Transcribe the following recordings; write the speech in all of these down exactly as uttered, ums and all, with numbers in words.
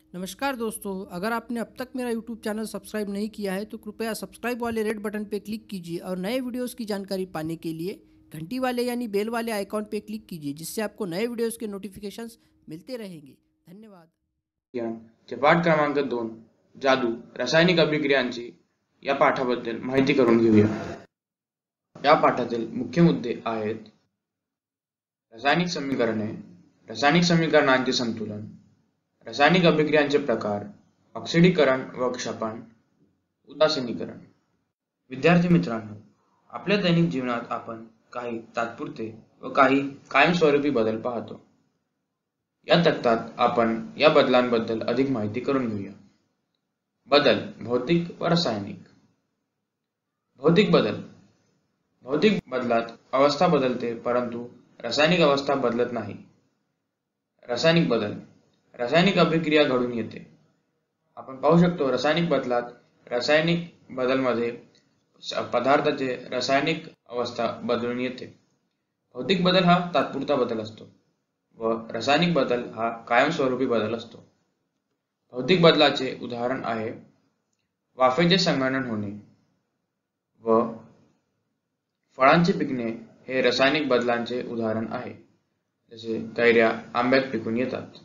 नमस्कार दोस्तों, अगर आपने अब तक मेरा यूट्यूब चैनल सब्सक्राइब नहीं किया है तो कृपया सब्सक्राइब वाले रेड बटन पर क्लिक कीजिए और नए वीडियोस की जानकारी पाने के लिए घंटी वाले यानी बेल वाले आइकॉन पर क्लिक कीजिए, जिससे आपको नए वीडियोस के नोटिफिकेशंस मिलते रहेंगे। धन्यवाद। चे पाठ क्रमांक दोन जादू रासायनिक अभिक्रियांची या पाठाबद्दल माहिती करून घेऊया। या पाठातील मुख्य मुद्दे आहेत रासायनिक समीकरणे, रासायनिक समीकरणांचे संतुलन, रासायनिक अभिक्रियांचे प्रकार, ऑक्सिडीकरण व क्षपण, उदासीनीकरण। विद्यार्थी मित्रांनो, आपल्या दैनिक जीवनात आपण काही तात्पुरते व काही कायमस्वरूपी बदल पाहतो। या तक्तात आपण या बदलांबद्दल अधिक माहिती करून घेऊया। बदल भौतिक व रासायनिक। भौतिक बदल भौतिक बदलात अवस्था बदलते, परंतु रासायनिक अवस्था बदलत नाही। रासायनिक बदल रासायनिक अभिक्रिया घडून येते। आपण पाहू शकतो रासायनिक बदलात रासायनिक बदलमध्ये पदार्थाचे रासायनिक अवस्था बदलून येते। भौतिक बदल हा तात्पुरता बदल असतो व रासायनिक बदल हा कायमस्वरूपी बदल असतो। भौतिक बदलाचे उदाहरण आहे वाफेचे संघनन होणे व फळांचे पिकणे हे रासायनिक बदलांचे उदाहरण आहे, जसे कैऱ्या आंब्यात पिकून येतात।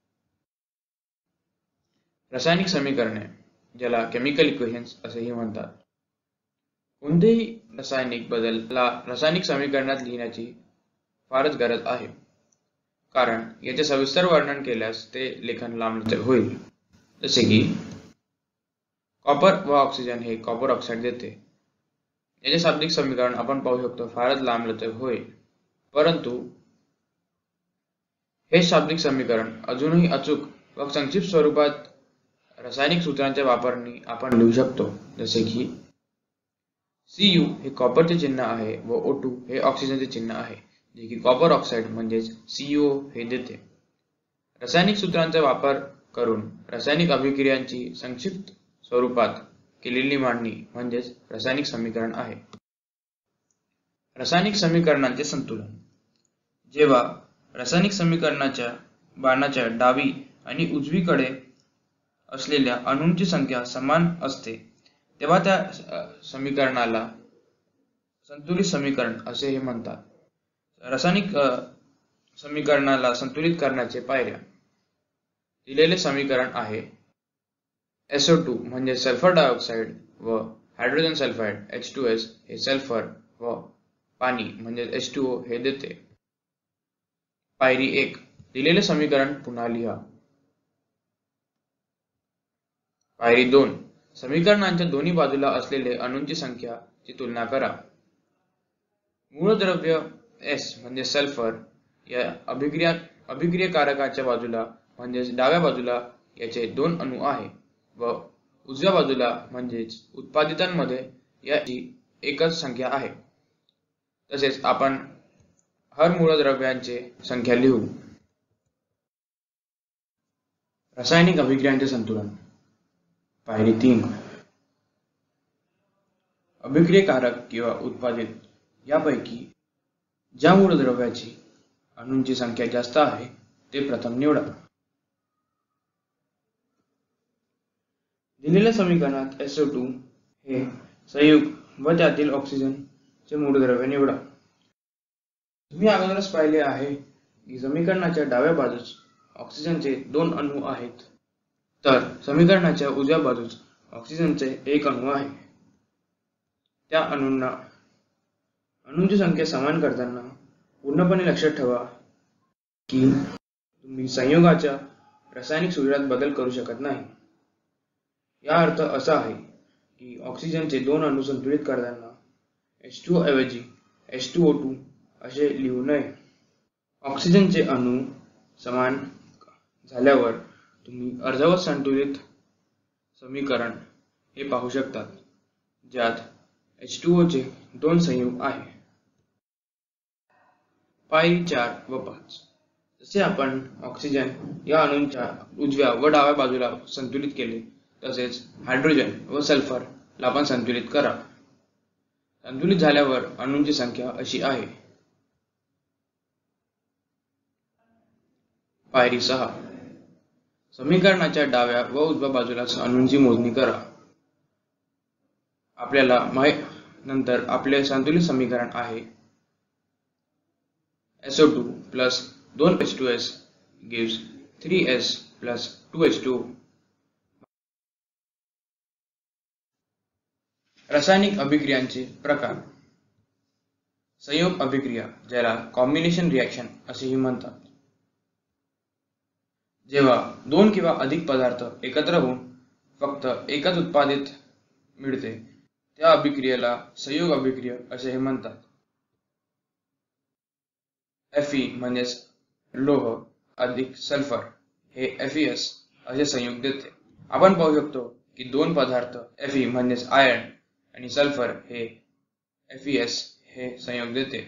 रासायनिक समीकरणे, ज्याला केमिकल इक्वेशन्स असेही म्हणतात। कोणतेही रासायनिक बदलला रासायनिक समीकरणात लिहिण्याची फारच गरज आहे, कारण याचे सविस्तर वर्णन केल्यास ते लेखन लांबलचक होईल। जसे की कॉपर व ऑक्सिजन हे कॉपर ऑक्साईड देते। याचे शाब्दिक समीकरण आपण पाहू शकतो फारच लांबलचक होईल, परंतु हे शाब्दिक समीकरण अजूनही अचूक व संक्षिप्त स्वरूपात रासायनिक सूत्रांच्या वापराने आपण लिहू शकतो। जसे की सी यू हे कॉपरचे चिन्ह आहे व ओ टू हे ऑक्सिजनचे चिन्ह आहे, जे की कॉपर ऑक्साईड म्हणजेच सी यू ओ हे देते। रासायनिक सूत्रांचा वापर करून रासायनिक अभिक्रियांची संक्षिप्त स्वरूपात केलेली मांडणी म्हणजेच रासायनिक समीकरण आहे। रासायनिक समीकरणांचे संतुलन। जेव्हा रासायनिक समीकरणाच्या बाणाच्या डावी आणि उजवीकडे असलेल्या अणूंची संख्या समान असते, तेव्हा त्या समीकरणाला संतुलित समीकरण असेही म्हणतात। रासायनिक समीकरणाला संतुलित करण्याचे पायऱ्या। दिलेले समीकरण आहे एस ओ टू म्हणजे सल्फर डायऑक्साइड व hydrogen sulphide H two S हे सल्फर व पाणी म्हणजे एच टू ओ हे देते। पायरी एक, दिलेले समीकरण पुन्हा लिहा। पायरी दोन, समीकरणांच्या दोन्ही बाजूला असलेले अणूंची संख्या ची तुलना करा। मूलद्रव्य एस म्हणजे सल्फर या अभिक्रिया अभिक्रियकारकाच्या बाजूला म्हणजेच डाव्या बाजूला याचे दोन अणू आहे व उजव्या बाजूला म्हणजेच उत्पादितांमध्ये याची एकच संख्या आहे। तसेच आपण हर मूलद्रव्यांची संख्या लिहू। रासायनिक अभिक्रियांचे संतुलन। पायरी तीन, अभिक्रियकारक किंवा उत्पादित यापैकी ज्या मूलद्रव्याची अणूंची संख्या जास्त आहे ते प्रथम निवडा। दिलेल्या समीकरणात एस ओ टू हे संयुग व त्यातील ऑक्सिजन चे मूलद्रव्य निवडा। तुम्ही अगोदरच पाहिले आहे की समीकरणाच्या डाव्या बाजूस ऑक्सिजनचे दोन अणू आहेत, तर समीकरणाच्या उजव्या बाजूस ऑक्सिजनचे एक अणू आहे। त्या अणूंना अणूंची संख्या समान करताना पूर्णपणे लक्षात ठेवा की तुम्ही संयुगाच्या रासायनिक सूत्रात बदल करू शकत नाही। या अर्थ असा आहे की ऑक्सिजनचे दोन अणू संतुलित करताना एच टू ओ ऐवजी एच टू ओ टू असे लिहू नये। ऑक्सिजनचे अणू समान झाल्यावर तुम्ही अर्धवट संतुलित समीकरण हे पाहू शकतात, ज्यात एच टू ओ चे दोन संयुग आहे। पायरी चार व पाच, जसे आपण ऑक्सिजन या अणूंच्या उजव्या व डाव्या बाजूला संतुलित केले, तसेच हायड्रोजन व सल्फर ला आपण संतुलित करा। संतुलित झाल्यावर अणूंची संख्या अशी आहे। पायरी सहा, समीकरणाच्या डाव्या व उजव्या बाजूला अणूंची मोजणी करा. आपल्याला माहित नंतर आपले संतुलित समीकरण आहे एस ओ टू प्लस दोन H two S gives three S plus two H two. रासायनिक अभिक्रियांचे प्रकार. संयोग अभिक्रिया, ज्याला कॉम्बिनेशन रिएक्शन असेही म्हणतात. जेव्हा दोन किंवा अधिक पदार्थ एकत्र होऊन फक्त एकच उत्पादित मिळते त्या अभिक्रियेला संयोग अभिक्रिया असेही म्हणतात. Fe म्हणजेच लोह अधिक सल्फर हे Fe(S) असे संयुग देते. आपण पाहू शकतो की दोन पदार्थ Fe म्हणजेच आयर्न आणि सल्फर हे Fe(S) हे संयुग देते.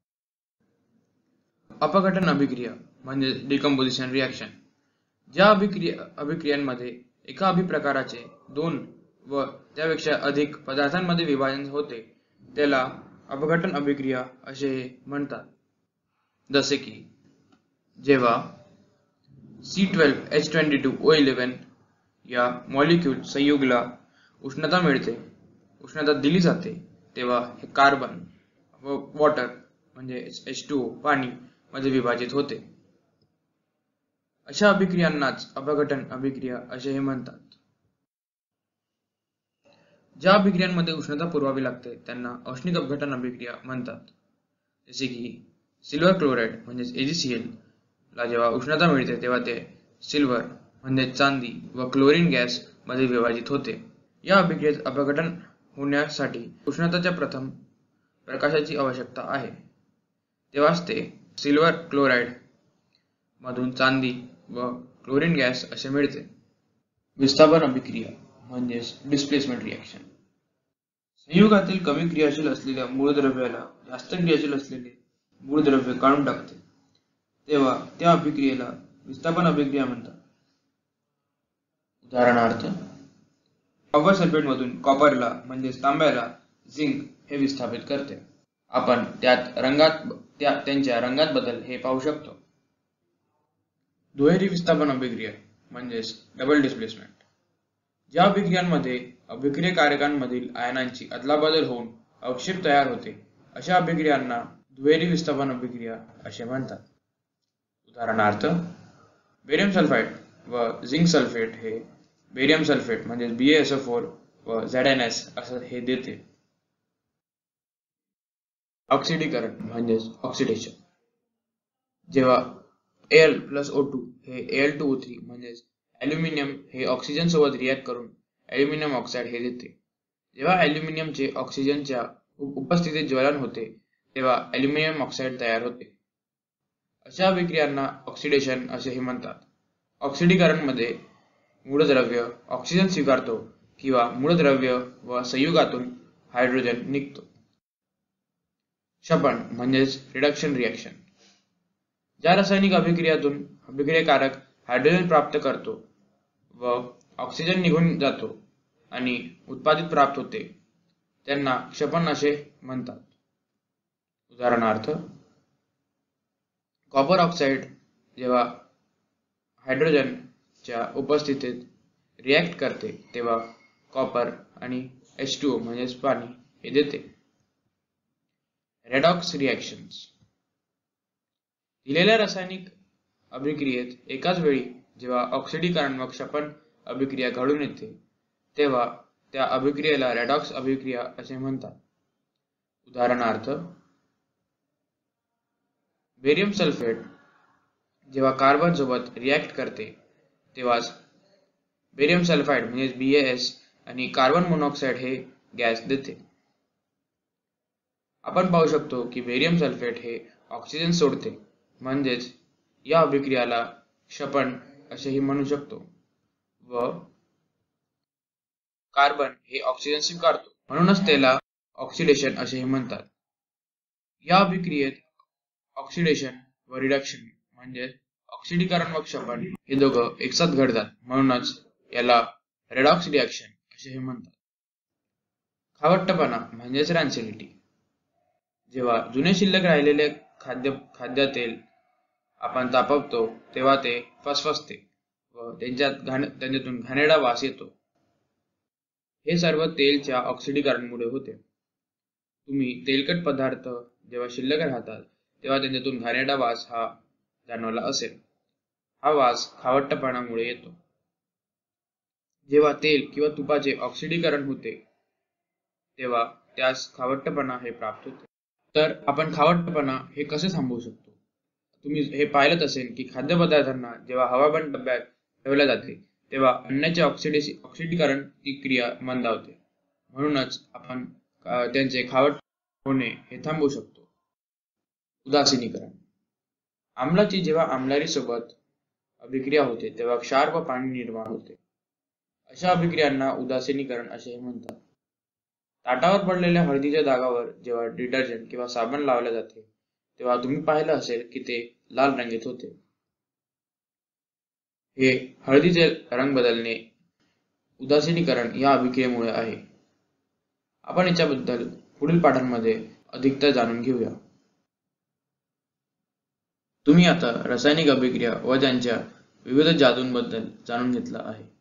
अपघटन अभिक्रिया म्हणजे डिकम्पोजिशन रिएक्शन. ज्या अभिक्रिया अभिक्रियांमध्ये एका अभिप्रकाराचे दोन व त्यापेक्षा अधिक पदार्थांमध्ये विभाजन होते त्याला अपघटन अभिक्रिया असे म्हणतात. जसे की जेव्हा C twelve H twenty two O eleven या मॉलिक्यूल संयुगला उष्णता मिळते उष्णता दिली जाते तेव्हा हे कार्बन व वॉटर म्हणजे एच टू ओ पाणी मध्ये विभाजित होते. अशा अभिक्रियांनाच अपघटन अभिक्रिया असेही म्हणतात. ज्या अभिक्रियांमध्ये उष्णता पुरवावी लागते त्यांना औष्णिक अपघटन अभिक्रिया म्हणतात. जसे की सिल्वर क्लोराइड म्हणजेच ए जी सी एल ला जेव्हा उष्णता मिळते तेव्हा ते सिल्वर म्हणजे चांदी व क्लोरीन गॅस मध्ये विभाजित होते. या अभिक्रियेत अपघटन होण्यासाठी उष्णताच्या प्रथम प्रकाशाची आवश्यकता आहे तेव्हाच ते सिल्वर क्लोराइड मधून चांदी व क्लोरीन गॅस असे मिळते. विस्थापन अभिक्रिया म्हणजेच डिस्प्लेसमेंट रिएक्शन. संयुगातील कमी क्रियाशील असलेल्या मूलद्रव्याला जास्त क्रियाशील असलेले मूलद्रव्य काढून टाकते तेव्हा त्या अभिक्रियेला विस्थापन अभिक्रिया म्हणतात. उदाहरणार्थ कॉपर सल्फेट मधून कॉपरला म्हणजेच तांब्याला झिंक हे विस्थापित करते. आपण त्यात रंगात त्या त्यांच्या रंगात बदल हे पाहू शकतो. दुहेरी विस्थापन अभिक्रिया म्हणजेच डबल डिस्प्लेसमेंट. ज्या अभिक्रियांमध्ये अभिक्रियकारकांमधील आयनांची अदलाबदल होऊन अवक्षेप तयार होते अशा अभिक्रियांना दुहेरी विस्थापन अभिक्रिया असे म्हणतात. उदाहरणार्थ बेरियम सल्फाइड व झिंक सल्फेट हे बेरियम सल्फेट म्हणजे B A S O four व झेड एन एस असं हे देते. ऑक्सिडीकरण म्हणजेच ऑक्सिडेशन. जेव्हा एल प्लस ओ टू हे एल टू ओ थ्री म्हणजेच ॲल्युमिनियम हे ऑक्सिजन सोबत रिॲक्ट करून ॲल्युमिनियम ऑक्साईड हे देते. जेव्हा ॲल्युमिनियमचे ऑक्सिजनच्या उपस्थितीत ज्वलन होते तेव्हा ॲल्युमिनियम ऑक्साईड तयार होते. अशा अभिक्रियांना ऑक्सिडेशन असेही म्हणतात. ऑक्सिडीकरण मध्ये मूलद्रव्य ऑक्सिजन स्वीकारतो किंवा मूलद्रव्य व संयुगातून हायड्रोजन निघतो. क्षपण म्हणजेच रिडक्शन रिएक्शन. ज्या रासायनिक अभिक्रियातून अभिक्रियकारक हायड्रोजन प्राप्त करतो व ऑक्सिजन निघून जातो आणि उत्पादित प्राप्त होते त्यांना क्षपण असे म्हणतात. उदाहरणार्थ कॉपर ऑक्साईड जेव्हा हायड्रोजनच्या उपस्थितीत रिॲक्ट करते तेव्हा कॉपर आणि एच टू ओ म्हणजेच पाणी हे देते. Redox reactions. दिलेल्या रासायनिक अभिक्रियेत एकाच वेळी जेव्हा ऑक्सिडीकरण व क्षपण अभिक्रिया घडून येते तेव्हा त्या अभिक्रियेला रेडॉक्स अभिक्रिया असे म्हणतात. उदाहरणार्थ बेरियम सल्फेट जेव्हा कार्बन सोबत रिॲक्ट करते तेव्हाच बेरियम सल्फाइड म्हणजेच बी ए एस आणि कार्बन मोनॉक्साईड हे गॅस देते. आपण पाहू शकतो की बेरियम सल्फेट हे ऑक्सिजन सोडते म्हणजेच या अभिक्रियाला क्षपण असेही म्हणू शकतो व कार्बन हे ऑक्सिजन स्वीकारतो म्हणूनच त्याला ऑक्सिडेशन असेही म्हणतात. या अभिक्रियेत ऑक्सिडेशन व रिडक्शन म्हणजे ऑक्सिडीकरण व क्षपण हे दोघं एकसाथ घडतात म्हणूनच याला रेडॉक्स रिएक्शन असेही म्हणतात. खावटपणा म्हणजेच रॅन्सिडिटी. जेव्हा जुने शिल्लक राहिलेले खाद्य खाद्यतेल आपण तापवतो तेव्हा ते फसफसते व त्यांच्यात घाण त्यांच्यातून घाणेरडा वास येतो. हे सर्व तेलच्या ऑक्सिडीकरणामुळे होते. तुम्ही तेलकट पदार्थ जेव्हा शिल्लक राहतात तेव्हा त्यांच्यातून घाणेरडा वास हा जाणवला असेल. हा वास खावटपणामुळे येतो. जेव्हा तेल किंवा तुपाचे ऑक्सिडीकरण होते तेव्हा त्यास खावटपणा हे प्राप्त होते. तर आपण खावटपणा हे कसे थांबवू शकतो? तुम्ही हे पाहिलंच असेल की खाद्यपदार्थांना जेव्हा हवाबंद डब्यात ठेवले जाते तेव्हा अन्नाचे ऑक्सिडेशन ऑक्सिडीकरण ती क्रिया मंदावते. म्हणूनच आपण त्यांचे खावट होणे हे थांबवू शकतो. उदासीनीकरण. आम्लाची जेव्हा आम्लारी सोबत अभिक्रिया होते तेव्हा क्षार व पाणी निर्माण होते. अशा अभिक्रियांना उदासीनीकरण असे म्हणतात. ताटावर पडलेल्या हळदीच्या डागावर जेव्हा डिटर्जंट किंवा साबण लावले जाते तेव्हा तुम्ही पाहिलं असेल की ते लाल रंगीत होते. हे हळदीचे रंग बदलणे उदासीनीकरण या अभिक्रियेमुळे आहे. आपण याच्याबद्दल पुढील पाठांमध्ये अधिकतर जाणून घेऊया. तुम्ही आता रासायनिक अभिक्रिया व त्यांच्या विविध जादूंबद्दल जाणून घेतला आहे.